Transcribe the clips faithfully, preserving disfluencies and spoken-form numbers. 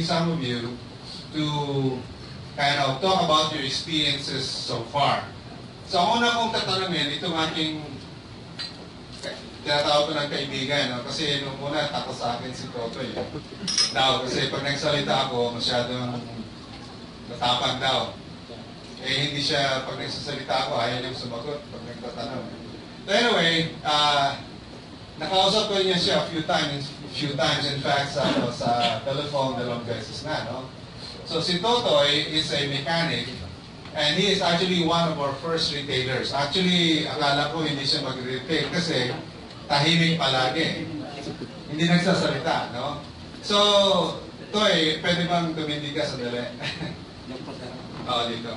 some of you to kind of talk about your experiences so far. So, ang una kong tatanungin, itong aking tinatawag ko ng kaibigan, no? Kasi nung una, takot sa akin si Totoy. Eh. Daw, kasi pag nagsalita ako, masyadong natapang daw. Eh, hindi siya, pag nagsasalita ako, ayaw niyang sumagot pag nagtatanong. So anyway, uh, nakausap ko niya siya a few times, few times in fact, sa, sa telephone, dalawang beses na, no? So si Totoy is a mechanic, and he is actually one of our first retailers. Actually, akala ko hindi siya mag-retail kasi tahimik palagi. Hindi nagsasalita, no? So, Toy, pwede bang tumindi ka sandali? Oo, dito.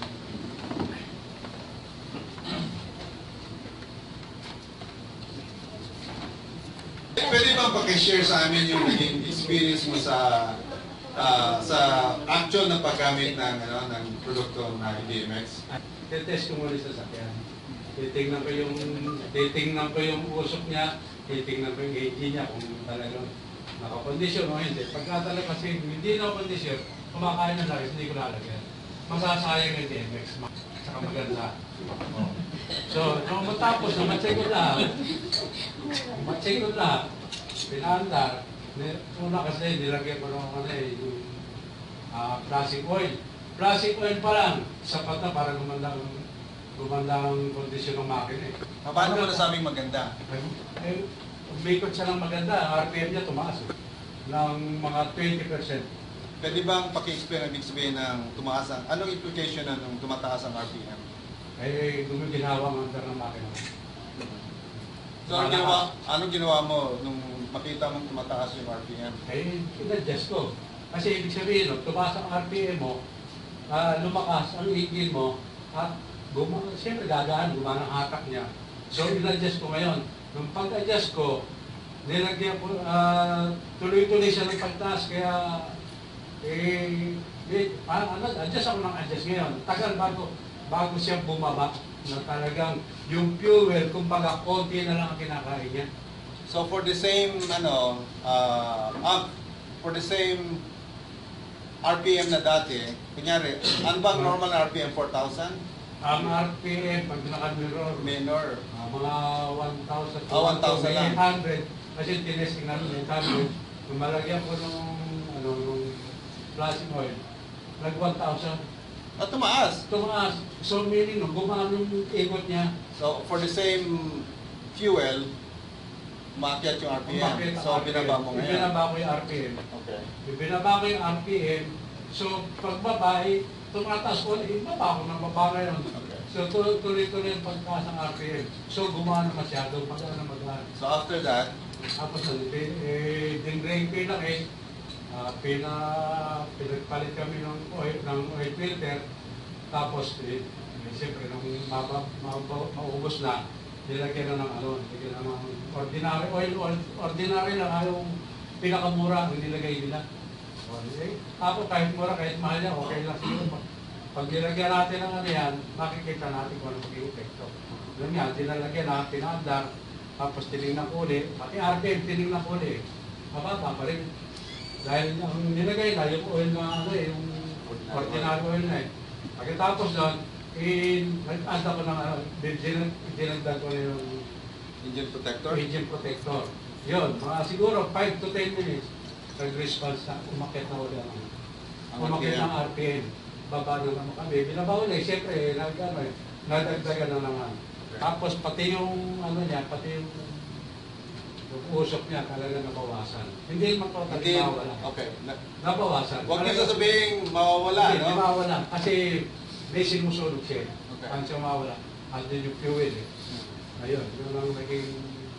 Pwede bang pakishare sa amin yung naging experience mo sa uh, sa actual na paggamit ng ano ng produkto ng D M X? Test ko muna sa sakyan. Titingnan ko yung titingnan ko yung usok niya, titingnan ko yung gauge niya kung talagang nakakondisyon o hindi. Pagka talaga kasi hindi na kondisyon, kumakain ng laris, hindi ko lalagyan. Masasayang yung D M X. Saka maganda. Oh. So, nung matapos na matcheck ko lahat, matcheck ko lahat, pinaandar, una kasi nilagyan ko ng ano eh, yung uh, plastic oil. Plastic oil pa lang, sapat na para gumanda ang kondisyon ng makina eh. Paano mo nasabing maganda? Eh, umikot siya ng maganda, R P M niya tumaas eh, ng mga twenty percent. Pwede bang paki-explain ang ibig sabihin ng tumaas ang, anong implication na nung tumataas ang R P M? Eh, gumaginawa ang under ng makina. So, anong ginawa, anong ginawa mo nung makita mong tumataas yung R P M? Eh, in-adjust ko. Kasi ibig sabihin, no, tumaas ang R P M mo, uh, lumakas ang igil mo, at gumana, siyempre gagaan, gumana ang hatak niya. So, in-adjust ko ngayon. Nung pag-adjust ko, nilagyan ko, uh, tuloy-tuloy siya ng pagtaas, kaya Eh, eh, ano, adjust ako ng adjust ngayon. Tagal bago, bago siya bumaba na talagang yung fuel, kumbaga konti na lang ang kinakain niya. So for the same, ano, uh, um, for the same R P M na dati, kunyari, ano bang normal R P M? four thousand? Ang R P M, pag naka-mirror, minor, uh, mga one thousand, oh, one thousand lang. eight hundred, kasi tinesting namin eight hundred, kung malagyan ko nung, ano, nung plastic oil, nag one thousand. At tumaas? Tumaas. So meaning, no, gumana yung ikot niya. So for the same fuel, umakyat yung R P M. Umakyat So R P M. binaba mo ngayon? Binaba ko yung R P M. Okay. Binaba ko yung R P M. So pagbaba, eh, tumataas ko, eh, baba ko ng baba ngayon. Okay. So tuloy-tuloy yung pagtaas ng R P M. So gumana masyado, magana magana. So after that, tapos eh, din-drain ko lang eh, Uh, pina, pinagpalit kami ng oil, ng oil filter, tapos eh, eh, siyempre nung maba, maba, maubos na, nilagyan na ng ano, nilagyan na ng ordinary oil, oil ordinary lang, yung pinakamura ang nilagay nila. So, eh, tapos kahit mura, kahit mahal yan, okay lang siguro. Pag nilagyan natin ng ano yan, makikita natin kung ano maging epekto. Alam yan, tinalagyan na, pinandar, tapos tinignan ko ulit, pati R P M tinignan ko ulit, mababa pa rin. Dahil ang nilagay na yung oil na ano eh, yung ordinary oil na eh. Pagkatapos doon, nag-anda ko ng ano, dinagdag ko na yung engine protector? Engine protector. Yun, mga siguro five to ten minutes, nag-response na, umakit na ulit ang umakit ng R P M. Baba na naman kami. Binabaw na eh, siyempre, nag, ano, eh, nadagdagan na naman. Tapos pati yung, ano niya, pati yung yung usok niya talaga nabawasan. Hindi man totally mawawala. Okay. Nabawasan. Huwag niyo sasabihin mawawala, hindi, no? Hindi mawawala. Kasi may sinusunod siya. Okay. Paano siya mawawala? At din yung fuel eh. Ayun, yun ang naging...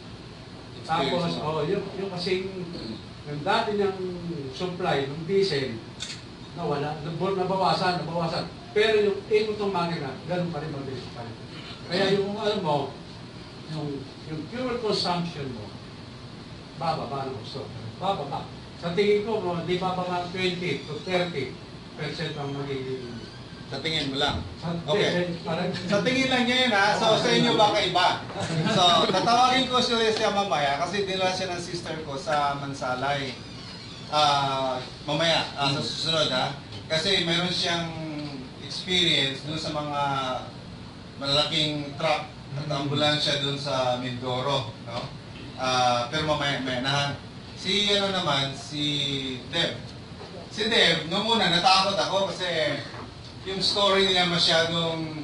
Tapos, oh, yung, yung kasing... Yung dati niyang supply, ng diesel, nawala. Nabawasan, nabawasan. Pero yung ikot ng makina, ganun pa rin mabilis pa rin. Kaya yung ano mo, yung, yung fuel consumption mo, bababa ng gusto. Bababa. Sa tingin ko, di bababa twenty to thirty percent ang magiging... Sa tingin mo lang? Sa, Okay. Parang, Sa tingin lang niya yun ha. So sa inyo ba kaiba? So tatawagin ko siya siya mamaya kasi dinala siya ng sister ko sa Mansalay. Uh, mamaya, uh, Ah, sa susunod ha. Kasi mayroon siyang experience doon sa mga malalaking truck at ambulansya doon sa Mindoro, no? Ah, pero mamaya maya na. Si ano naman, si Dev. Si Dev, noong una natakot ako kasi yung story niya masyadong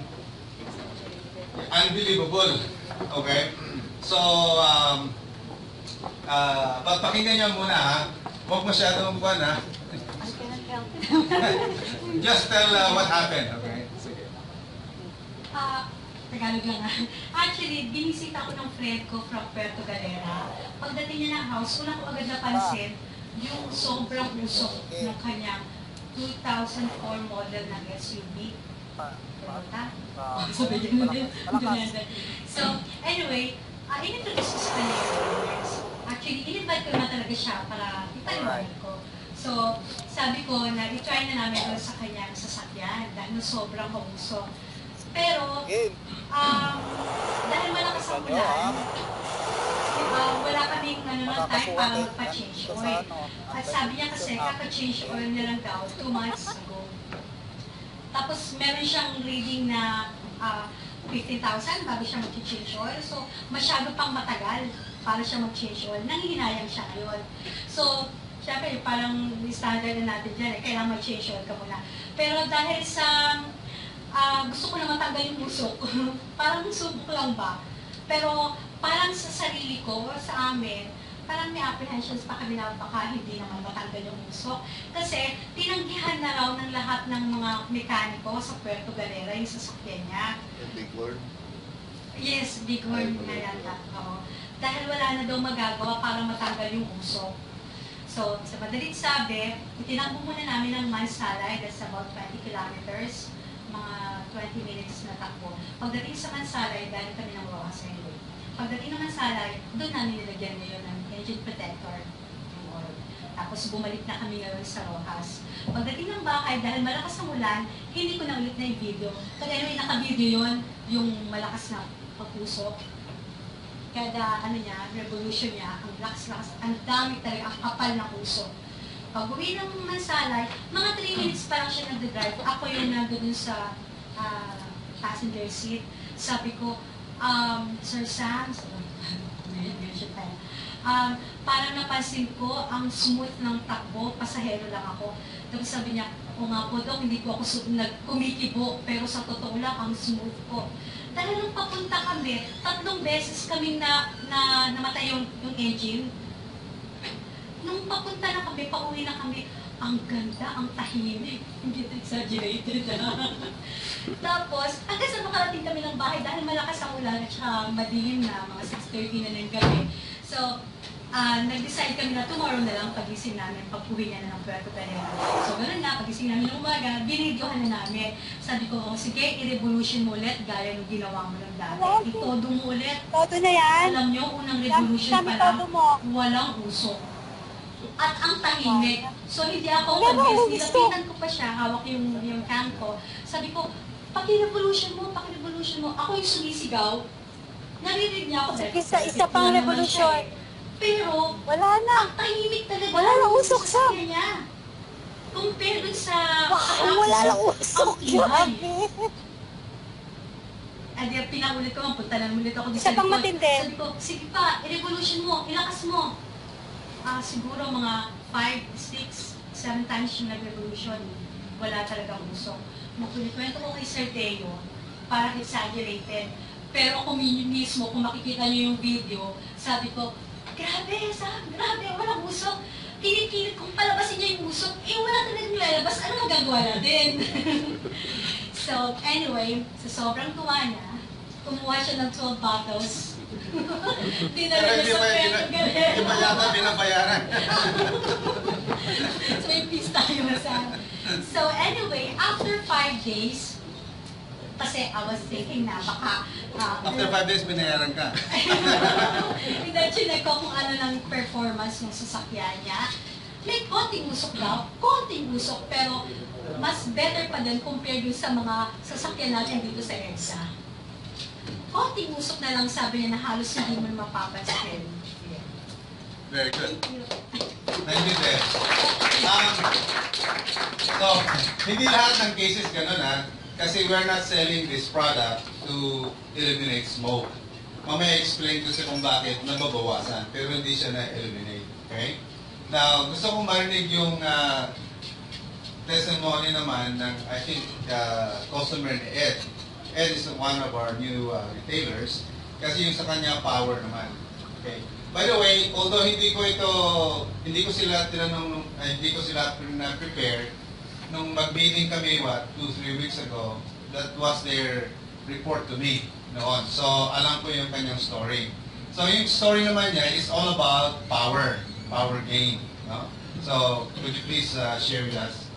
unbelievable. Okay? So, um, uh, pakinggan niyo muna ha. Huwag masyadong buwan ha. I cannot help it. Just tell uh, what happened, okay? Sige. Ah, Tagalog lang ah. Actually, binisita ako ng friend ko from Puerto Galera. Pagdating niya ng house, una ko agad napansin yung sobrang usok ng kanyang two thousand four model ng S U V. Toyota? Sabi niya na. So, anyway, uh, in-introduce ko sa kanya yung owners. Actually, in-invite ko naman talaga siya para ipaliwanag ko. So, sabi ko na i-try na namin doon sa kanyang sasakyan dahil sobrang kausok. Pero, um, dahil malakas ang ulan, uh, wala kaming ano, ng time para magpa-change oil. At sabi niya kasi, kaka-change oil niya lang daw two months ago. Tapos, meron siyang reading na uh, fifteen thousand bago siya mag-change oil. So, masyado pang matagal para siya mag-change oil. Nangihinayang siya ngayon. So, syempre, parang standard na natin dyan, eh, kailangan mag-change oil ka muna. Pero dahil sa uh, gusto ko na matanggal yung usok, parang subok lang ba? Pero parang sa sarili ko, sa amin, parang may apprehensions pa kami na baka hindi naman matanggal yung usok. Kasi tinanggihan na raw ng lahat ng mga mekaniko sa Puerto Galera yung sasakyan niya. Big word. Yes, big word na yata. Oo. Dahil wala na daw magagawa para matanggal yung usok. So, sa madalit sabi, itinakbo muna namin ng Mansalay, that's about twenty kilometers, mga twenty minutes na takbo. Pagdating sa Mansalay, dahil kami ng Rojas Highway. Pagdating ng Mansalay, doon namin nilagyan ngayon ng engine protector, yung oil. Tapos bumalik na kami ngayon sa Rojas. Pagdating ng bahay, dahil malakas ang ulan, hindi ko na ulit na yung video. Kaya anyway, naka-video yun, yung malakas na pag-usok. Kada ano niya, revolution niya, ang lakas-lakas, ang dami talaga, ang kapal ng usok. Pag uwi ng Mansalay, mga three minutes pa lang siya nag-drive. Ako yung nandun sa uh, passenger seat. Sabi ko, um, Sir Sam, um, parang napansin ko, ang smooth ng takbo, pasahero lang ako. Tapos sabi niya, o nga po daw, hindi po ako kumikibo, pero sa totoo lang, ang smooth ko. Dahil nung papunta kami, tatlong beses kami na, na namatay yung, yung engine. Nung papunta na kami, pauwi na kami, ang ganda, ang tahimik. Hindi exaggerated na. Tapos, hanggang sa makarating kami ng bahay, dahil malakas ang ulan at saka madilim na, mga six thirty na ng gabi. So, uh, nag-decide kami na tomorrow na lang pagising namin, pag-uwi niya na ng Puerto Galera. So, gano'n na, pagising namin ng umaga, binidyohan na namin. Sabi ko, oh, sige, i-revolution mo ulit, gaya ng ginawa mo ng dati. Itodo mo ulit. Todo na yan. Alam nyo, unang revolution pa lang, walang usok. At ang tahimik. So, hindi ako convinced. Nilapitan ko pa siya, hawak yung, yung can ko. Sabi ko, paki-revolution mo, paki-revolution mo. Ako yung sumisigaw. Narinig niya ako. Isa, isa pang revolution. Pero, wala na. ang tahimik talaga. Wala na usok sa. Niya. Compare dun sa... Wow, wala na usok. Grabe. At yung pinaulit ko, punta lang ulit ako. Isa pang matindi. Sabi ko, sige pa, i-revolution mo, ilakas mo. Ah, siguro mga five, six, seven times yung nag-revolution. Wala talagang usok. Makulikwento ko kay Sir Teo, parang exaggerated. Pero kung mismo, kung makikita niyo yung video, sabi ko, grabe, Sam, grabe, walang usok. Pinipilit kong palabasin niya yung usok, eh wala talagang lalabas, ano magagawa natin? So, anyway, sa sobrang tuwa niya, kumuha siya ng twelve bottles. Dinala niya sa Puerto Galera. Hindi ba yata binabayaran? So, may peace tayo sa... So, anyway, after five days, kasi I was thinking na baka... Uh, After five days, binayaran ka. Hindi, chinek ko kung ano ng performance ng sasakyan niya. May konting usok daw, konting usok, pero mas better pa din compared dun sa mga sasakyan natin dito sa EDSA. Konting usok na lang sabi niya na halos hindi mo mapapansin. Very good. Thank you, Deb. Um, So, hindi lahat ng cases ganun ha. Kasi we're not selling this product to eliminate smoke. Mamaya explain ko sa kung bakit nababawasan, pero hindi siya na-eliminate. Okay? Now, gusto kong marinig yung uh, testimony naman ng, I think, uh, customer ni Ed. Ed is one of our new uh, retailers kasi yung sa kanya power naman. Okay? By the way, although hindi ko ito, hindi ko sila tinanong, ay, hindi ko sila na-prepare, nung mag-meeting kami, what, two, three weeks ago, that was their report to me noon. So, alam ko yung kanyang story. So, yung story naman niya is all about power, power gain. No? So, could you please uh, share with us?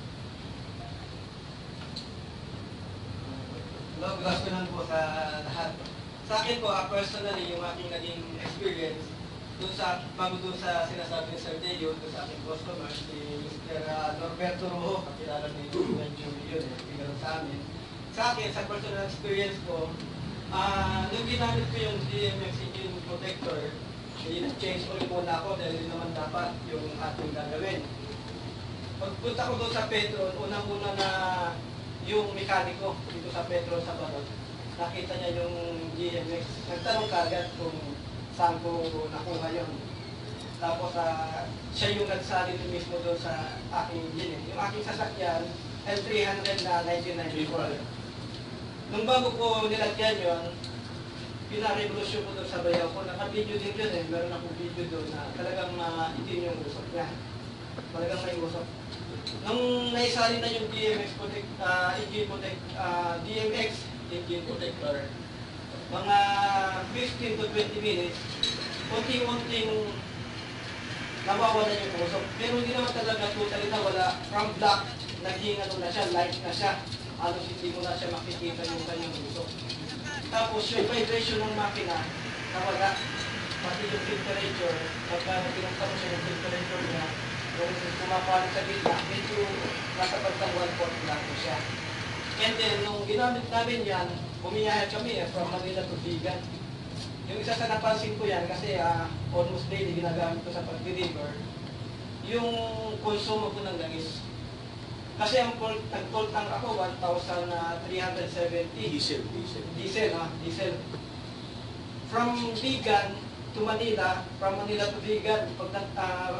Hello, good afternoon po sa lahat. Sa akin po, uh, personally, yung aking naging experience doon sa, bago doon sa sinasabi ni Sir Deo, doon sa aking customer, si Mister Uh, Norberto Rojo, kakilala ni Julian Julie yun, eh, pinag sa amin. Sa akin, sa personal experience ko, uh, nung ginamit ko yung D M X engine protector, i-change ulit muna ako dahil yun naman dapat yung ating gagawin. Pagpunta ko doon sa Petron, unang-una na yung mekaniko dito sa Petron sa Barot, nakita niya yung D M X. Nagtanong kagad kung saan ko nakuha yun. Tapos uh, siya yung nagsalito mismo doon sa aking engine. Yung aking sasakyan, L three hundred na nineteen ninety-four. Nung bago ko nilagyan yun, pinarevolusyon ko doon sa bayaw ko. Naka-video din yun eh. Meron akong video doon na talagang uh, itin yung usok niya. Talagang may usok. Nung naisali na yung D M X protect, uh, engine protect, uh, D M X engine protector, mga fifteen to twenty minutes, unti-unting nawawala yung usok. Pero hindi naman talaga totally nawala. From black, naging ano na siya, light na siya. Halos hindi mo na siya makikita yung kanyang usok. Tapos yung vibration ng makina, nawala. Pati yung temperature, pagka pinunta mo siya yung temperature niya, kung pumapalit sa gitna, medyo nasa pagkang one fourth lang po siya. And then, nung ginamit namin yan, bumiyahe kami eh, from Manila to Vigan. Yung isa sa napansin ko yan, kasi uh, almost daily ginagamit ko sa pag-deliver, yung konsumo ko ng langis. Kasi ang nag-toll tank ako, one thousand three hundred seventy. Diesel, diesel. Diesel, ha? Diesel. From Vigan to Manila, from Manila to Vigan, pag uh,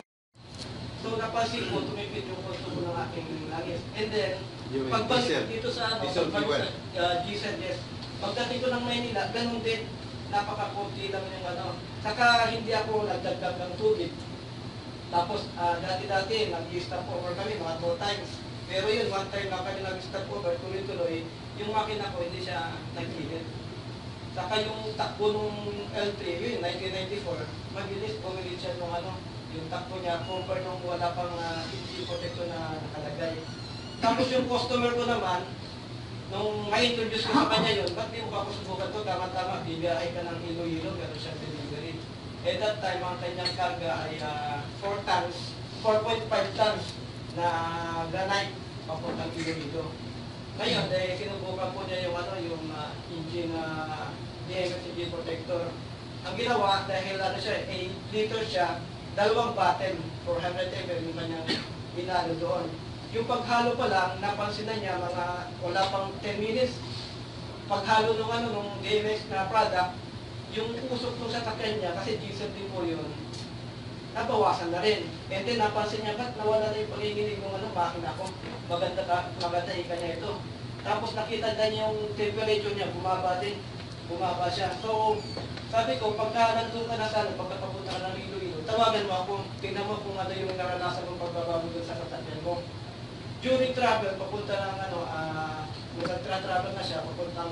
so napansin ko, tumipid yung konsumo ng aking langis. And then, Yung pagbalik diesel. dito sa ano, Diesel pagbalik fuel. sa uh, diesel, yes. Pagdating ko ng Maynila, ganun din. Napaka-kunti lang yung ano. Saka hindi ako nagdagdag ng tubig. Tapos, uh, dati-dati, nag-stop over kami mga two times. Pero yun, one time na kami nag-stop over, tuloy-tuloy, yung makina ko hindi siya nag-init. Saka yung takbo nung L three, yun, nineteen ninety-four, mabilis, bumilit siya nung ano, yung takbo niya, compare nung wala pang uh, engine protector na nakalagay. Tapos yung customer ko naman, nung ma-introduce ko sa kanya yun, ba't di mo pa susubukan to? Tama-tama, bibiyahe ka ng Iloilo, gano'n siyang delivery. At that time, ang kanyang karga ay uh, four tons, four point five tons na granite papuntang Iloilo. Ngayon, dahil sinubukan po niya yung, ano, yung uh, engine na uh, D M X engine protector. Ang ginawa, dahil ano siya, eight liter siya, dalawang bottle, four hundred milliliters yung kanyang binalo doon. Yung paghalo pa lang, napansin na niya mga wala pang ten minutes. Paghalo nung ano nung D M X na product, yung usok nung sasakyan niya, kasi diesel din po yun, nabawasan na rin. And then napansin niya, ba't nawala na yung panginginig ng ano, makina ko? Maganda ka, maganda ika niya ito. Tapos nakita na niya yung temperature niya, bumaba din. Bumaba siya. So, sabi ko, pagka nandun ka na sana, pagkakapunta ka ng Iloilo, tawagan mo ako, tingnan mo kung ano yung naranasan mong pagbabago dun sa sasakyan mo. During travel, papunta ng ano, ah, uh, nag-travel na siya, papuntang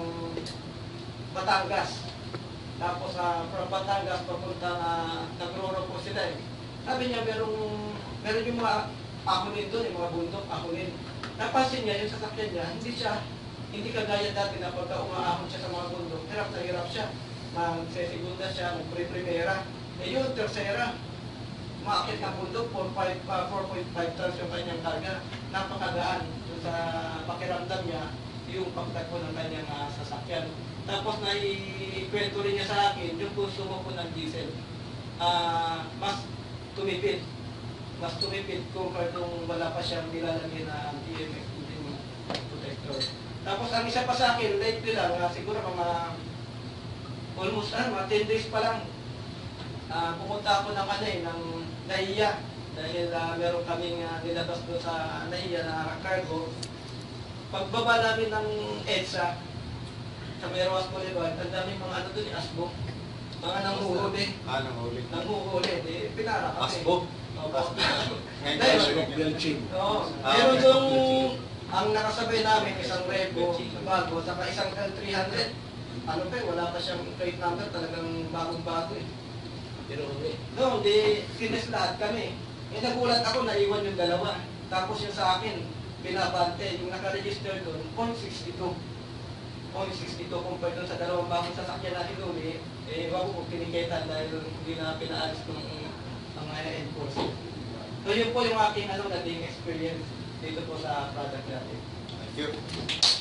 Batangas. Tapos uh, from Batangas, papuntang uh, Nagroro po sila eh. Sabi niya, merong, meron yung mga akunin doon, yung mga bundok, akunin. Napansin niya, yung sasakyan niya, hindi siya, hindi kagaya dati na pagka umaahon siya sa mga bundok, hirap na hirap siya. Nag-segunda siya, nag-pre-primera. Eh yun, tersera. Umakit ng bundok, four point five tons yung kanyang karga. Napakagaan yung sa pakiramdam niya, yung pagtakbo ng kanyang uh, sasakyan. Tapos naikwento rin niya sa akin, yung konsumo ko ng diesel, uh, mas tumipid. mas tumipid compared kung wala pa siyang nilalagay na E M F protector. Tapos ang isa pa sa akin, lately lang, uh, siguro mga almost ano, mga ten days pa lang, uh, pumunta ako ng ano eh, ng Nahiya. Dahil uh, meron kaming uh, nilabas doon sa Nahiya na cargo. Pagbaba namin ng EDSA, sa Meroas Boulevard, ang daming mga ano doon, asbo. Mga nanguhuli. Ah, nanghuli. Nanguhuli. Eh, pinara kami. Asbo? Opo. Ngayon, Dahil- Asbo Belching. Oo. Ah, Pero okay. yung ang nakasabay namin, isang Revo, bago, saka isang L three hundred. Ano pa eh, wala pa siyang plate number, talagang bagong-bago eh. Pero hindi. No, di, kinis lahat kami. Eh, nagulat ako, naiwan yung dalawa. Tapos yung sa akin, binabante, yung nakaregister doon, point six two. point six two compared doon sa dalawang bagong sasakyan na hinuli, eh, wag ko piniketan dahil hindi na pinaalis ng mga enforcer. So yun po yung aking ano, naging experience dito po sa product natin. Thank you.